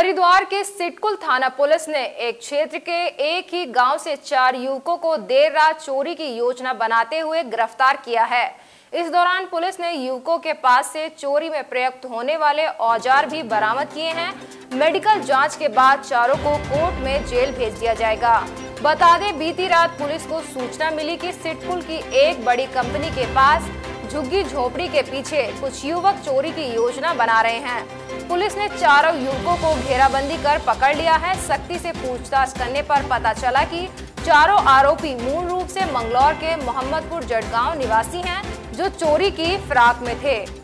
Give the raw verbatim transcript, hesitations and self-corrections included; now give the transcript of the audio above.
हरिद्वार के सिटकुल थाना पुलिस ने एक क्षेत्र के एक ही गांव से चार युवकों को देर रात चोरी की योजना बनाते हुए गिरफ्तार किया है। इस दौरान पुलिस ने युवकों के पास से चोरी में प्रयुक्त होने वाले औजार भी बरामद किए हैं। मेडिकल जांच के बाद चारों को कोर्ट में जेल भेज दिया जाएगा। बता दें, बीती रात पुलिस को सूचना मिली कि सिटकुल की एक बड़ी कंपनी के पास झुग्गी झोपड़ी के पीछे कुछ युवक चोरी की योजना बना रहे हैं। पुलिस ने चारों युवकों को घेराबंदी कर पकड़ लिया है। सख्ती से पूछताछ करने पर पता चला कि चारों आरोपी मूल रूप से मंगलौर के मोहम्मदपुर जटगांव निवासी हैं, जो चोरी की फिराक में थे।